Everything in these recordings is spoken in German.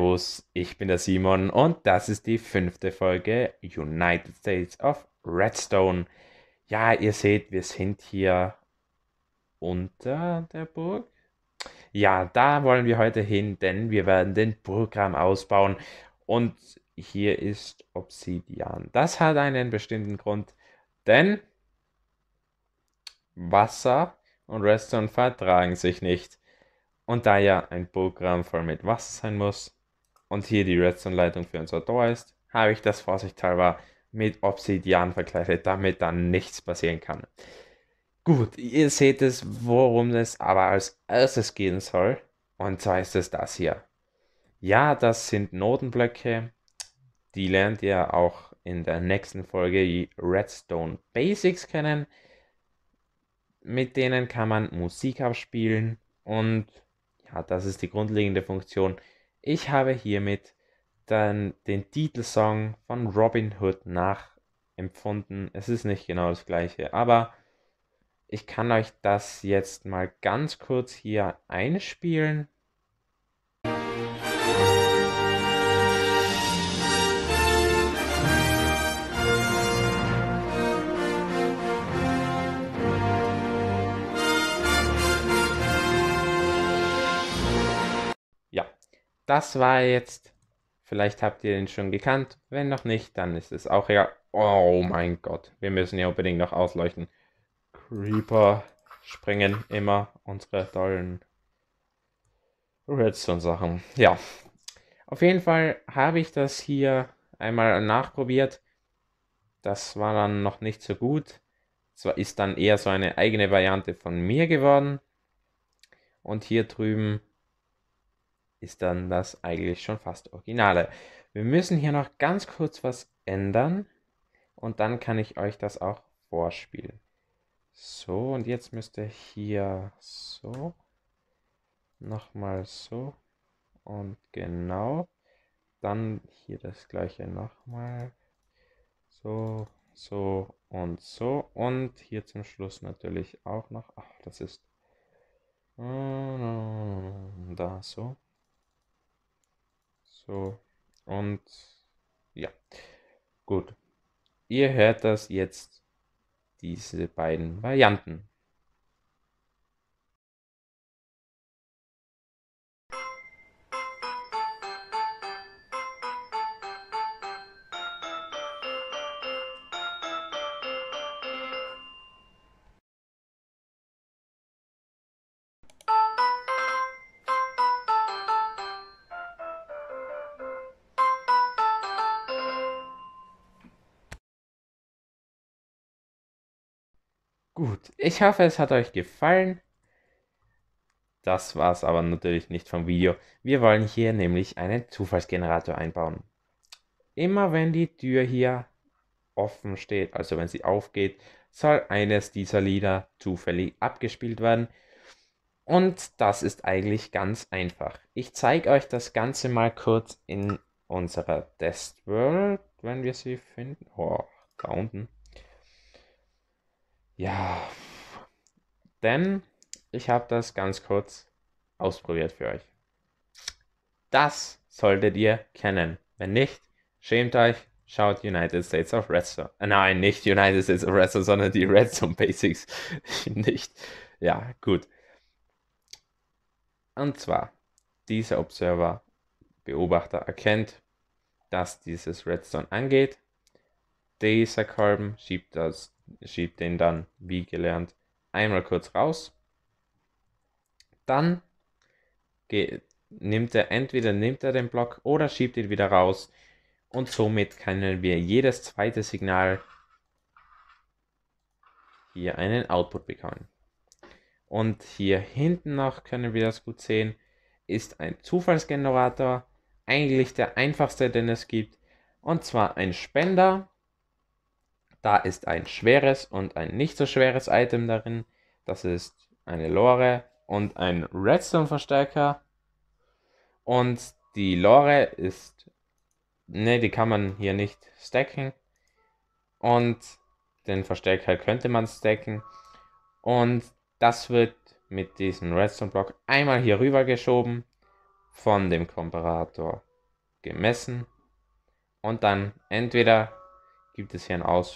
Servus, ich bin der Simon und das ist die fünfte Folge United States of Redstone. Ja, ihr seht, wir sind hier unter der Burg. Ja, da wollen wir heute hin, denn wir werden den Burggraben ausbauen. Und hier ist Obsidian. Das hat einen bestimmten Grund, denn Wasser und Redstone vertragen sich nicht. Und da ja ein Burggraben voll mit Wasser sein muss und hier die Redstone-Leitung für unser Tor ist, habe ich das vorsichtshalber mit Obsidian verkleidet, damit dann nichts passieren kann. Gut, ihr seht es, worum es aber als erstes gehen soll. Und zwar ist es das hier. Ja, das sind Notenblöcke. Die lernt ihr auch in der nächsten Folge, die Redstone Basics kennen. Mit denen kann man Musik abspielen und ja, das ist die grundlegende Funktion. Ich habe hiermit dann den Titelsong von Robin Hood nachempfunden. Es ist nicht genau das gleiche, aber ich kann euch das jetzt mal ganz kurz hier einspielen. Ja, das war jetzt. Vielleicht habt ihr den schon gekannt. Wenn noch nicht, dann ist es auch egal. Oh mein Gott, wir müssen ja unbedingt noch ausleuchten. Creeper springen immer unsere tollen Redstone-Sachen. Ja, auf jeden Fall habe ich das hier einmal nachprobiert. Das war dann noch nicht so gut. Es ist dann eher so eine eigene Variante von mir geworden. Und hier drüben ist dann das eigentlich schon fast Originale. Wir müssen hier noch ganz kurz was ändern. Und dann kann ich euch das auch vorspielen. So, und jetzt müsste hier so, nochmal so und genau. Dann hier das gleiche nochmal. So, so und so. Und hier zum Schluss natürlich auch noch. Ach, das ist da so. So. Und ja, gut. Ihr hört das jetzt, diese beiden Varianten. Gut, ich hoffe, es hat euch gefallen. Das war es aber natürlich nicht vom Video. Wir wollen hier nämlich einen Zufallsgenerator einbauen. Immer wenn die Tür hier offen steht, also wenn sie aufgeht, soll eines dieser Lieder zufällig abgespielt werden. Und das ist eigentlich ganz einfach. Ich zeige euch das Ganze mal kurz in unserer Test World, wenn wir sie finden. Oh, da unten. Ja, denn ich habe das ganz kurz ausprobiert für euch. Das solltet ihr kennen. Wenn nicht, schämt euch, schaut United States of Redstone. Nein, nicht United States of Redstone, sondern die Redstone Basics. Nicht. Ja, gut. Und zwar, dieser Observer, Beobachter, erkennt, dass dieses Redstone angeht. Dieser Kolben schiebt den dann, wie gelernt, einmal kurz raus. Dann nimmt er den Block oder schiebt ihn wieder raus. Und somit können wir jedes zweite Signal hier einen Output bekommen. Und hier hinten noch können wir das gut sehen, ist ein Zufallsgenerator, eigentlich der einfachste, den es gibt. Und zwar ein Spender. Da ist ein schweres und ein nicht so schweres Item darin. Das ist eine Lore und ein Redstone-Verstärker. Und die Lore ist, ne, die kann man hier nicht stacken. Und den Verstärker könnte man stacken. Und das wird mit diesem Redstone-Block einmal hier rüber geschoben von dem Komparator gemessen und dann entweder gibt es hier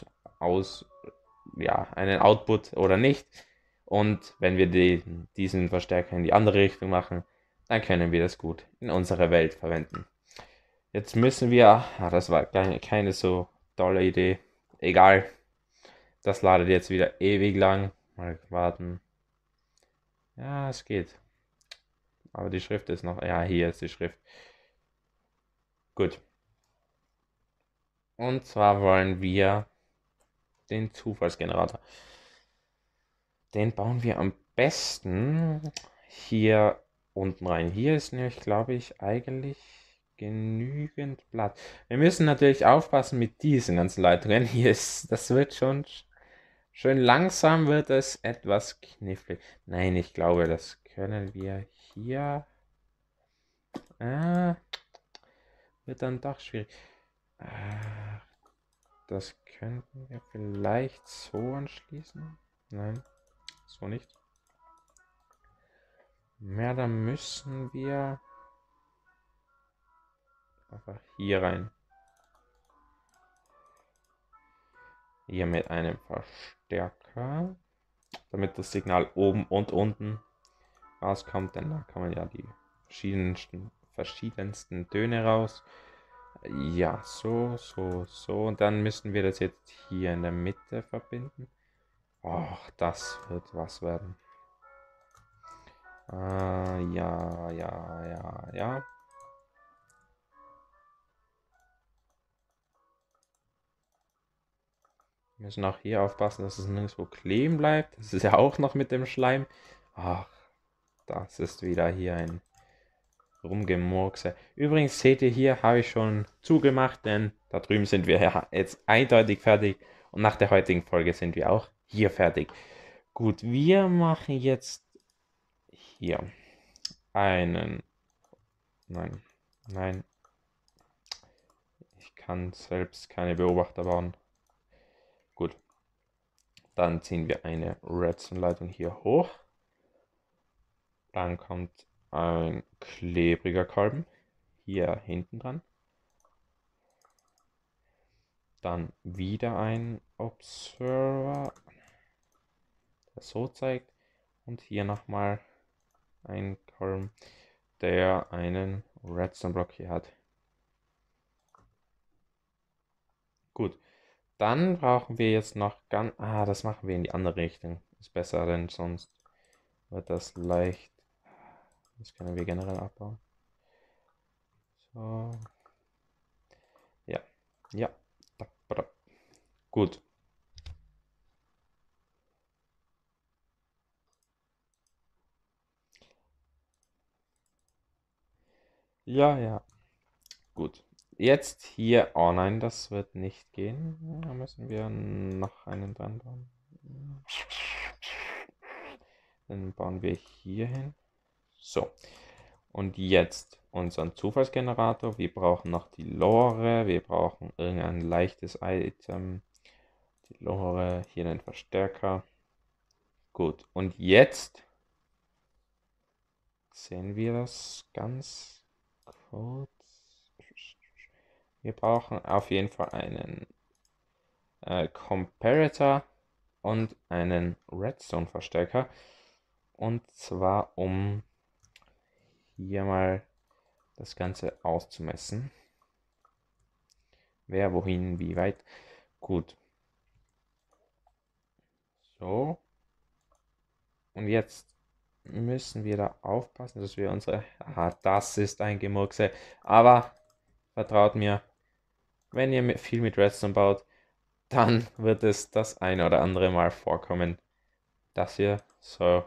einen Output oder nicht. Und wenn wir diesen Verstärker in die andere Richtung machen, dann können wir das gut in unserer Welt verwenden. Jetzt müssen wir, das war keine so tolle Idee, egal, das ladet jetzt wieder ewig lang. Mal warten. Ja, es geht. Aber die Schrift ist noch, ja, hier ist die Schrift. Gut. Und zwar wollen wir den Zufallsgenerator. Den bauen wir am besten hier unten rein. Hier ist nämlich, glaube ich, eigentlich genügend Platz. Wir müssen natürlich aufpassen mit diesen ganzen Leitungen. Das wird schon schön langsam, wird es etwas knifflig. Nein, ich glaube, das können wir hier. Wird dann doch schwierig. Das könnten wir vielleicht so anschließen. Nein, so nicht. Ja, dann müssen wir einfach hier rein. Hier mit einem Verstärker, damit das Signal oben und unten rauskommt, denn da kann man ja die verschiedensten Töne raus. Ja, so, so, so. Und dann müssen wir das jetzt hier in der Mitte verbinden. Oh, das wird was werden. Ja, ja, ja, ja. Wir müssen auch hier aufpassen, dass es nirgendwo kleben bleibt. Das ist ja auch noch mit dem Schleim. Ach, das ist wieder hier ein Rumgemurkse. Übrigens seht ihr hier, habe ich schon zugemacht, denn da drüben sind wir ja jetzt eindeutig fertig. Und nach der heutigen Folge sind wir auch hier fertig. Gut, wir machen jetzt hier einen. Nein, nein. Ich kann selbst keine Beobachter bauen. Gut. Dann ziehen wir eine Redstone-Leitung hier hoch. Dann kommt ein klebriger Kolben hier hinten dran. Dann wieder ein Observer, der so zeigt. Und hier nochmal ein Kolben, der einen Redstone-Block hier hat. Gut. Dann brauchen wir jetzt noch das machen wir in die andere Richtung. Ist besser, denn sonst wird das leicht. Das können wir generell abbauen. So. Ja. Ja. Gut. Ja, ja. Gut. Jetzt hier. Oh nein, das wird nicht gehen. Da müssen wir noch einen dran bauen. Dann bauen wir hier hin. So. Und jetzt unseren Zufallsgenerator. Wir brauchen noch die Lore. Wir brauchen irgendein leichtes Item. Die Lore. Hier den Verstärker. Gut. Und jetzt sehen wir das ganz kurz. Wir brauchen auf jeden Fall einen Comparator und einen Redstone-Verstärker. Und zwar, um hier mal das Ganze auszumessen. Wer, wohin, wie weit. Gut. So. Und jetzt müssen wir da aufpassen, dass wir unsere. Das ist ein Gemurkse. Aber vertraut mir, wenn ihr viel mit Redstone baut, dann wird es das ein oder andere Mal vorkommen, dass ihr so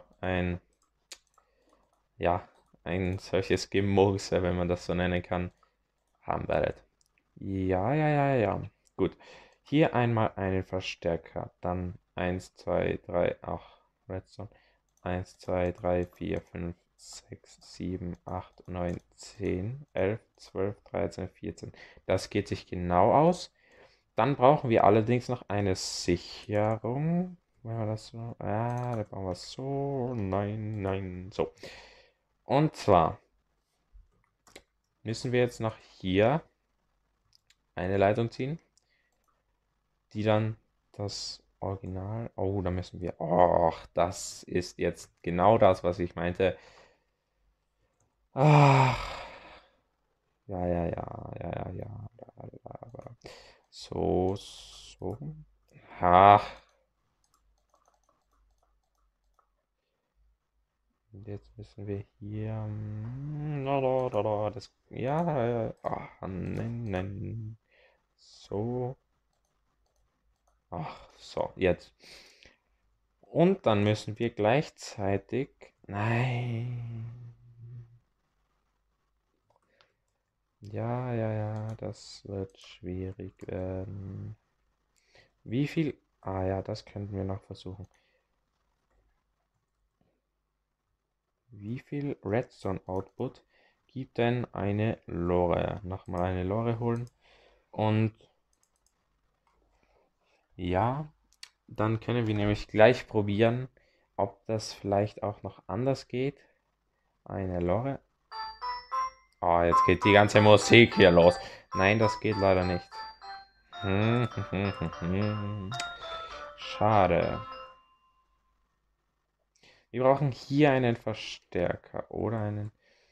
ein solches Gemurkse, wenn man das so nennen kann, haben werdet. Ja, ja, ja, ja. Gut. Hier einmal einen Verstärker. Dann 1, 2, 3, ach, Redstone. 1, 2, 3, 4, 5, 6, 7, 8, 9, 10, 11, 12, 13, 14. Das geht sich genau aus. Dann brauchen wir allerdings noch eine Sicherung. Wenn wir das so. Da brauchen wir es so. Nein, nein, so. Und zwar müssen wir jetzt noch hier eine Leitung ziehen, die dann das Original. Oh, da müssen wir. Oh, das ist jetzt genau das, was ich meinte. Ach, ja, ja, ja, ja, ja, ja. So, so. Ach, und jetzt müssen wir hier. Das, ja, nein, nein. So. Ach, so, jetzt. Und dann müssen wir gleichzeitig. Nein. Ja, ja, ja, das wird schwierig werden. Wie viel? Ah ja, das könnten wir noch versuchen. Wie viel Redstone Output gibt denn eine Lore? Nochmal eine Lore holen. Und ja, dann können wir nämlich gleich probieren, ob das vielleicht auch noch anders geht. Eine Lore. Ah, jetzt geht die ganze Musik hier los. Nein, das geht leider nicht. Schade. Wir brauchen hier einen Verstärker oder einen.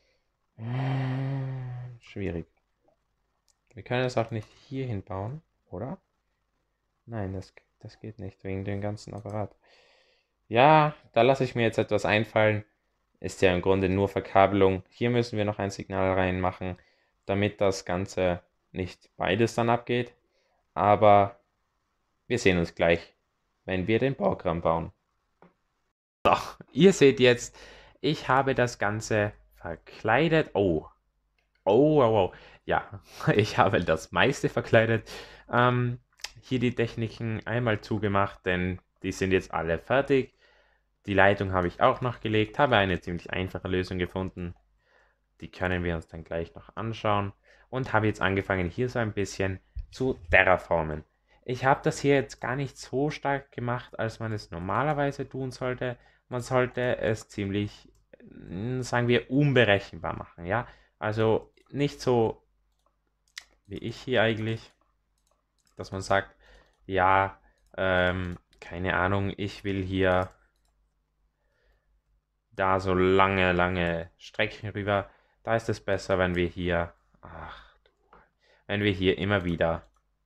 Schwierig. Wir können es auch nicht hier hinbauen, oder? Nein, das geht nicht, wegen dem ganzen Apparat. Ja, da lasse ich mir jetzt etwas einfallen. Ist ja im Grunde nur Verkabelung. Hier müssen wir noch ein Signal reinmachen, damit das Ganze nicht beides dann abgeht. Aber wir sehen uns gleich, wenn wir den Baukram bauen. So, ihr seht jetzt, ich habe das Ganze verkleidet. Oh, oh, oh, oh. Ja, ich habe das meiste verkleidet. Hier die Techniken einmal zugemacht, denn die sind jetzt alle fertig. Die Leitung habe ich auch noch gelegt, habe eine ziemlich einfache Lösung gefunden. Die können wir uns dann gleich noch anschauen. Und habe jetzt angefangen, hier so ein bisschen zu terraformen. Ich habe das hier jetzt gar nicht so stark gemacht, als man es normalerweise tun sollte. Man sollte es ziemlich, sagen wir, unberechenbar machen. Ja, also nicht so wie ich hier eigentlich, dass man sagt, ja, keine Ahnung, ich will hier da so lange, lange Strecken rüber. Da ist es besser, wenn wir hier, wenn wir hier immer wieder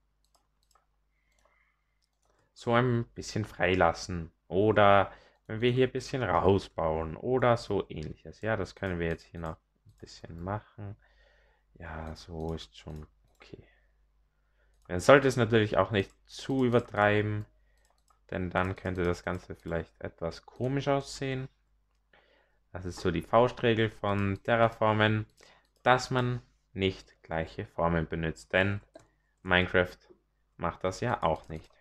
so ein bisschen freilassen oder wenn wir hier ein bisschen rausbauen oder so ähnliches. Ja, das können wir jetzt hier noch ein bisschen machen. Ja, so ist schon okay. Man sollte es natürlich auch nicht zu übertreiben, denn dann könnte das Ganze vielleicht etwas komisch aussehen. Das ist so die Faustregel von Terraformen, dass man nicht gleiche Formen benutzt, denn Minecraft macht das ja auch nicht.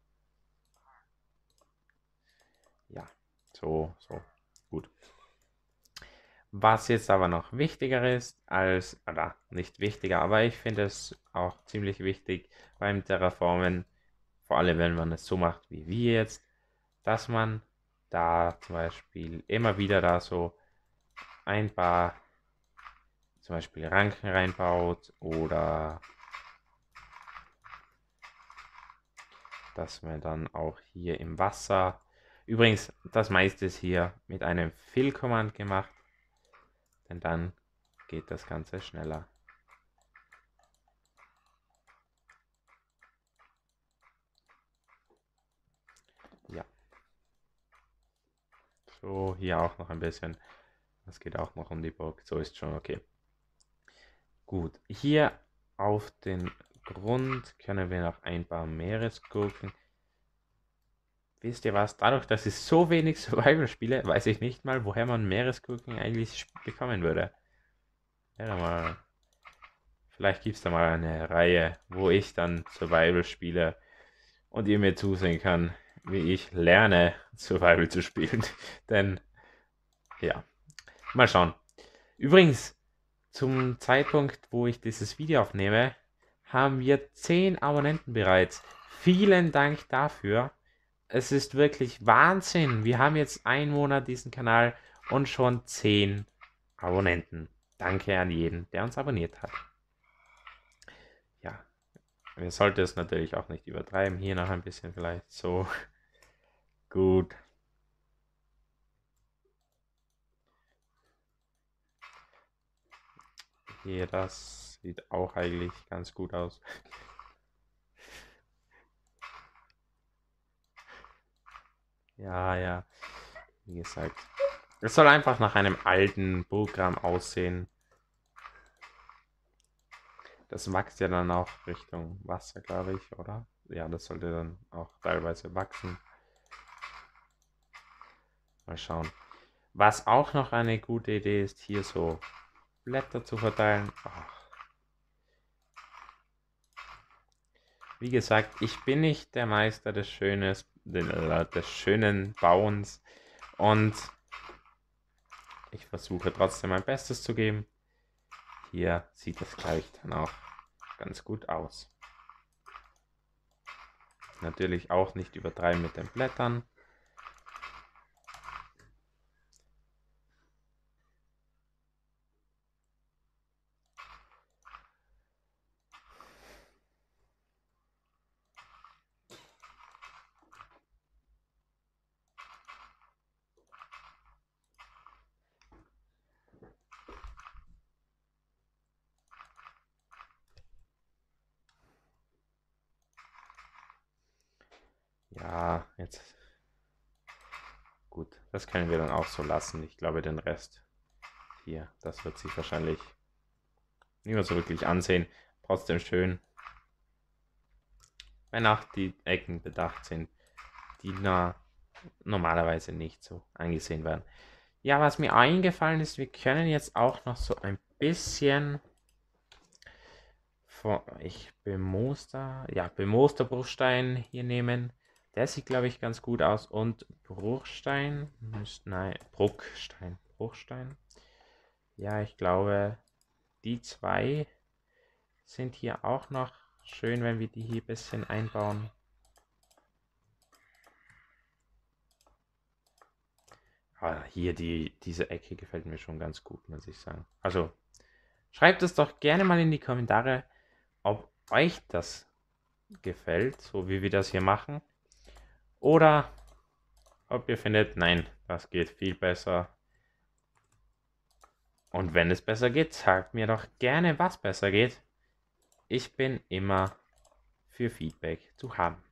Ja, so, gut. Was jetzt aber noch wichtiger ist als, oder nicht wichtiger, aber ich finde es auch ziemlich wichtig beim Terraformen, vor allem wenn man es so macht wie wir jetzt, dass man da zum Beispiel immer wieder da so ein paar zum Beispiel Ranken reinbaut oder dass man dann auch hier im Wasser, übrigens das meiste ist hier mit einem Fill-Command gemacht, denn dann geht das Ganze schneller. Ja. So, hier auch noch ein bisschen. Das geht auch noch um die Burg. So ist schon okay. Gut, hier auf den Grund können wir noch ein paar Meeresgurken. Wisst ihr was? Dadurch, dass ich so wenig Survival spiele, weiß ich nicht mal, woher man Meeresgurken eigentlich bekommen würde. Ja, mal. Vielleicht gibt es da mal eine Reihe, wo ich dann Survival spiele und ihr mir zusehen kann, wie ich lerne, Survival zu spielen. Denn, ja, mal schauen. Übrigens, zum Zeitpunkt, wo ich dieses Video aufnehme, haben wir 10 Abonnenten bereits. Vielen Dank dafür. Es ist wirklich Wahnsinn. Wir haben jetzt einen Monat diesen Kanal und schon 10 Abonnenten. Danke an jeden, der uns abonniert hat. Ja, wir sollten es natürlich auch nicht übertreiben. Hier noch ein bisschen vielleicht so. Gut. Hier, das sieht auch eigentlich ganz gut aus. Ja, ja, wie gesagt. Es soll einfach nach einem alten Programm aussehen. Das wächst ja dann auch Richtung Wasser, glaube ich, oder? Ja, das sollte dann auch teilweise wachsen. Mal schauen. Was auch noch eine gute Idee ist, hier so Blätter zu verteilen. Ach. Wie gesagt, ich bin nicht der Meister des schönen Bauens und ich versuche trotzdem mein Bestes zu geben. Hier sieht das gleich dann auch ganz gut aus. Natürlich auch nicht übertreiben mit den Blättern. Ja, jetzt. Gut, das können wir dann auch so lassen. Ich glaube, den Rest hier, das wird sich wahrscheinlich niemand so wirklich ansehen. Trotzdem schön, wenn auch die Ecken bedacht sind, die normalerweise nicht so angesehen werden. Ja, was mir eingefallen ist, wir können jetzt auch noch so ein bisschen bemooster Bruchstein hier nehmen. Der sieht, glaube ich, ganz gut aus. Und Bruchstein. Ja, ich glaube, die zwei sind hier auch noch schön, wenn wir die hier ein bisschen einbauen. Aber hier diese Ecke gefällt mir schon ganz gut, muss ich sagen. Also, schreibt es doch gerne mal in die Kommentare, ob euch das gefällt, so wie wir das hier machen. Oder ob ihr findet, nein, das geht viel besser. Und wenn es besser geht, sagt mir doch gerne, was besser geht. Ich bin immer für Feedback zu haben.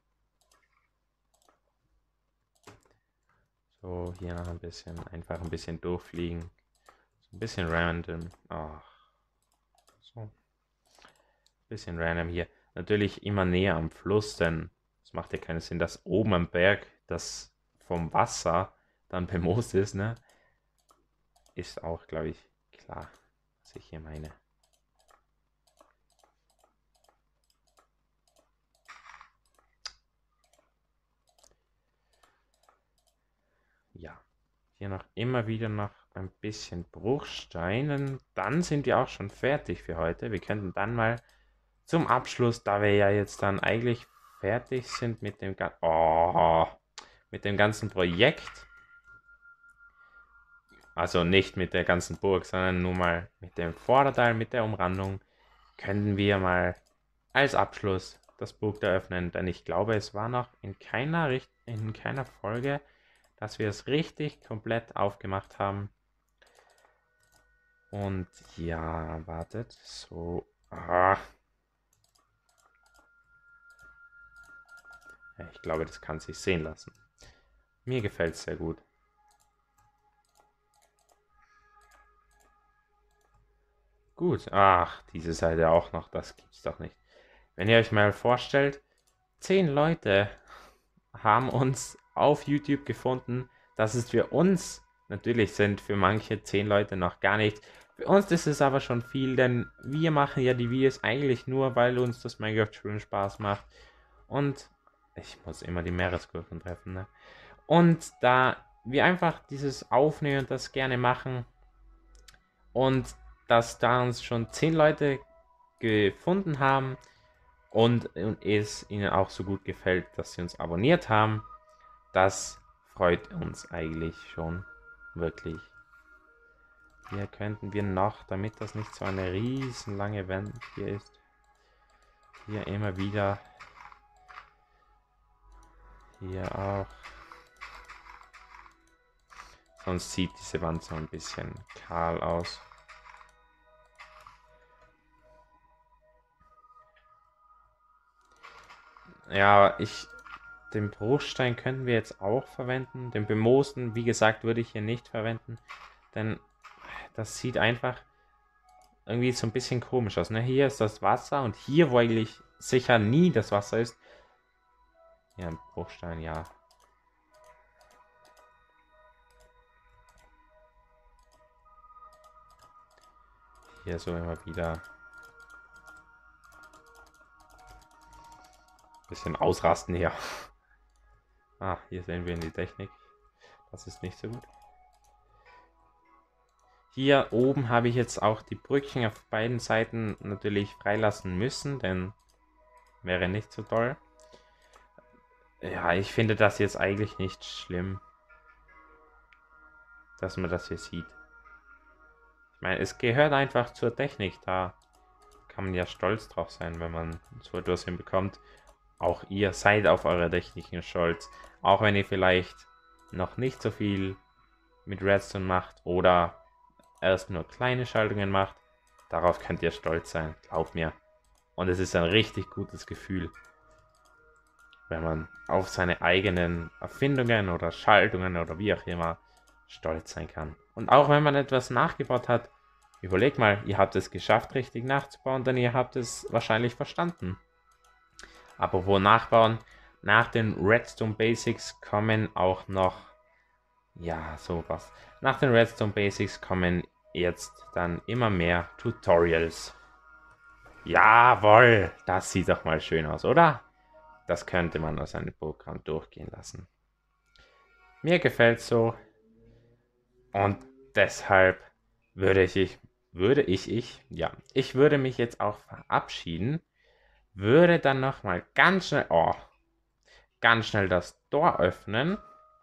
So, hier noch ein bisschen, einfach ein bisschen durchfliegen. So ein bisschen random. Ach, so. Ein bisschen random hier. Natürlich immer näher am Fluss, denn es macht ja keinen Sinn, dass oben am Berg das vom Wasser dann bemoost ist, ne? Ist auch, glaube ich, klar, was ich hier meine. Ja, hier noch immer wieder noch ein bisschen Bruchsteinen. Dann sind wir auch schon fertig für heute. Wir könnten dann mal zum Abschluss, da wir ja jetzt dann eigentlich fertig sind mit mit dem ganzen Projekt, also nicht mit der ganzen Burg, sondern nur mal mit dem Vorderteil, mit der Umrandung, können wir mal als Abschluss das Buch eröffnen, denn ich glaube, es war noch in keiner Folge, dass wir es richtig komplett aufgemacht haben. Und ja, wartet, so. Ja, ich glaube, das kann sich sehen lassen. Mir gefällt es sehr gut. Gut, ach, diese Seite auch noch, das gibt's doch nicht. Wenn ihr euch mal vorstellt, 10 Leute haben uns auf YouTube gefunden. Das ist für uns, natürlich sind für manche 10 Leute noch gar nichts. Für uns ist es aber schon viel, denn wir machen ja die Videos eigentlich nur, weil uns das Minecraft-Spielen Spaß macht. Und ich muss immer die Meeresgurken treffen, ne? Und da wir einfach dieses Aufnehmen und das gerne machen und dass da uns schon 10 Leute gefunden haben und es ihnen auch so gut gefällt, dass sie uns abonniert haben, das freut uns eigentlich schon wirklich Hier könnten wir noch, damit das nicht so eine riesenlange Wand hier ist, hier immer wieder, hier auch. Sonst sieht diese Wand so ein bisschen kahl aus. Ja, den Bruchstein könnten wir jetzt auch verwenden. Den bemoosten, wie gesagt, würde ich hier nicht verwenden. Denn das sieht einfach irgendwie so ein bisschen komisch aus. Ne? Hier ist das Wasser und hier, wo eigentlich sicher nie das Wasser ist. Ja, ein Bruchstein, ja. Hier so immer wieder. Bisschen ausrasten hier. Ah, hier sehen wir in die Technik. Das ist nicht so gut. Hier oben habe ich jetzt auch die Brücken auf beiden Seiten natürlich freilassen müssen, denn wäre nicht so toll. Ja, ich finde das jetzt eigentlich nicht schlimm, dass man das hier sieht. Ich meine, es gehört einfach zur Technik, da kann man ja stolz drauf sein, wenn man so etwas hinbekommt. Auch ihr seid auf eure Techniken stolz, auch wenn ihr vielleicht noch nicht so viel mit Redstone macht oder erst nur kleine Schaltungen macht. Darauf könnt ihr stolz sein, glaubt mir. Und es ist ein richtig gutes Gefühl, wenn man auf seine eigenen Erfindungen oder Schaltungen oder wie auch immer stolz sein kann. Und auch wenn man etwas nachgebaut hat, überlegt mal, ihr habt es geschafft, richtig nachzubauen, denn ihr habt es wahrscheinlich verstanden. Apropos Nachbauen, nach den Redstone Basics kommen auch noch, ja, sowas. Nach den Redstone Basics kommen jetzt dann immer mehr Tutorials. Jawohl, das sieht doch mal schön aus, oder? Das könnte man aus einem Programm durchgehen lassen. Mir gefällt so. Und deshalb ich würde mich jetzt auch verabschieden. Würde dann nochmal ganz schnell das Tor öffnen.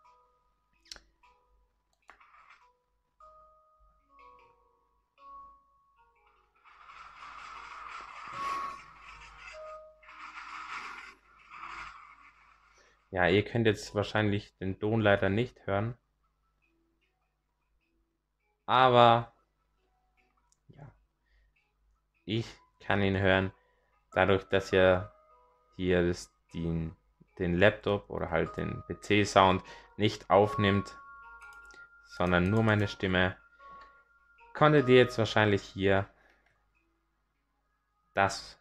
Ja, ihr könnt jetzt wahrscheinlich den Ton leider nicht hören. Aber ja, ich kann ihn hören. Dadurch, dass ihr hier den Laptop oder halt den PC-Sound nicht aufnimmt, sondern nur meine Stimme, konntet ihr jetzt wahrscheinlich hier das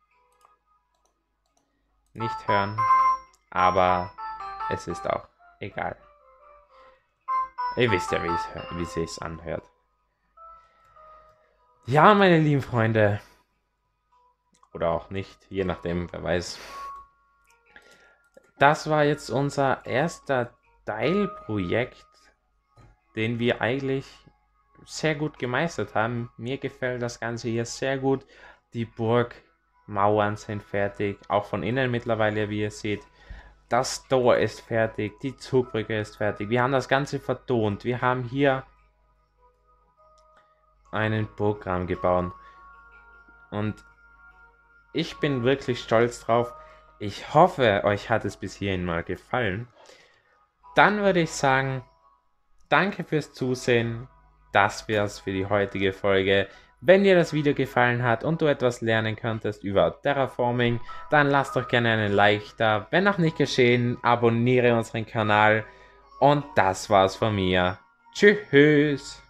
nicht hören, aber es ist auch egal. Ihr wisst ja, wie es sich anhört. Ja, meine lieben Freunde, oder auch nicht, je nachdem, wer weiß. Das war jetzt unser erster Teilprojekt, den wir eigentlich sehr gut gemeistert haben. Mir gefällt das Ganze hier sehr gut. Die Burgmauern sind fertig, auch von innen mittlerweile, wie ihr seht. Das Tor ist fertig, die Zugbrücke ist fertig. Wir haben das Ganze vertont. Wir haben hier einen Programm gebaut. Und ich bin wirklich stolz drauf. Ich hoffe, euch hat es bis hierhin mal gefallen. Dann würde ich sagen, danke fürs Zusehen. Das wär's für die heutige Folge. Wenn dir das Video gefallen hat und du etwas lernen könntest über Terraforming, dann lass doch gerne einen Like da. Wenn noch nicht geschehen, abonniere unseren Kanal. Und das war's von mir. Tschüss.